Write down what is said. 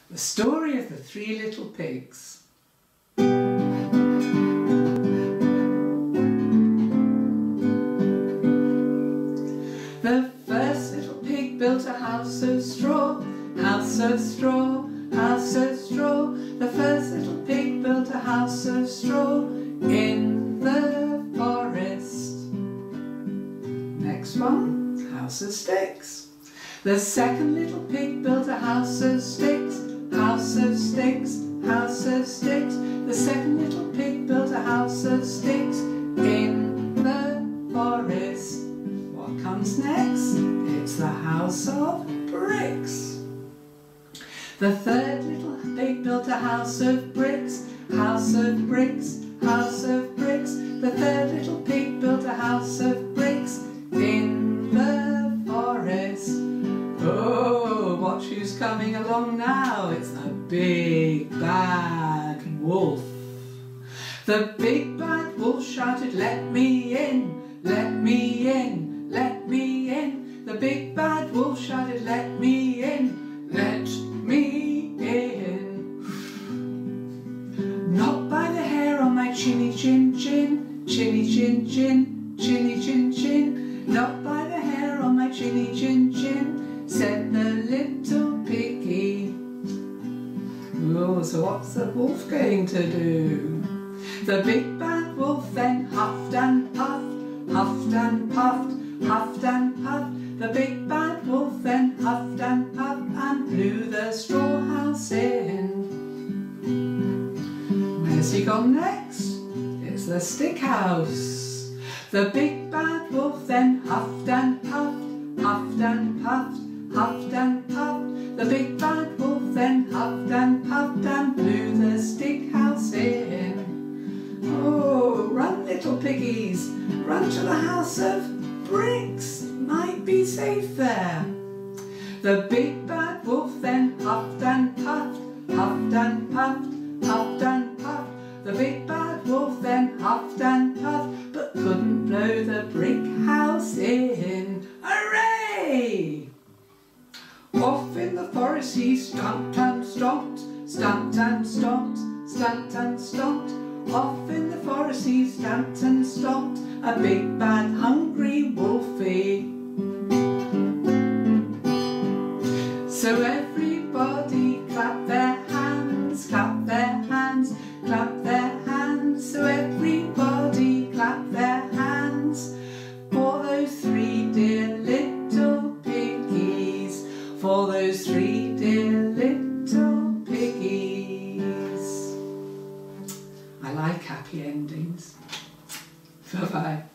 The story of the three little pigs. The first little pig built a house of straw, house of straw, house of straw. The first little pig built a house of straw in the forest. Next one, house of sticks. The second little pig built a house of sticks, house of sticks, house of sticks. The second little pig built a house of sticks in the forest. What comes next? It's the house of bricks. The third little pig built a house of bricks, house of bricks, house of bricks. The third little pig built a house of bricks in the forest. Oh, watch who's coming along now. It's the big bad wolf. The big bad wolf shouted, "Let me in, let me in, let me in." The big bad wolf shouted, "Let me in, let me in." Not by the hair on my chinny chin chin, chinny chin chin, chinny chin chin. Not by the hair on my chinny chin chin, said the little piggy. Oh, so what's the wolf going to do? The big bad wolf then huffed and puffed, huffed and puffed, huffed and puffed. The big bad wolf then huffed and puffed and blew the straw house in. Where's he gone next? It's the stick house. The big bad wolf then huffed and puffed, huffed and puffed, huffed and puffed. The big bad wolf then huffed and puffed and blew the stick house in. Oh, run little piggies, run to the house of bricks, might be safe there. The big bad wolf then huffed and puffed, huffed and puffed, huffed and puffed. The big bad wolf then huffed and puffed, but couldn't blow the brick house in. Hooray! Off in the forest he stumped and stomped, stumped and stomped, stumped and stomped. Off in the forest he stamped and stomped, a big bad hungry wolfie. So everybody clap their hands, clap their hands, clap their hands. So everybody clap their hands for those three dear little piggies, for those three dear little piggies. I like happy endings. Bye-bye.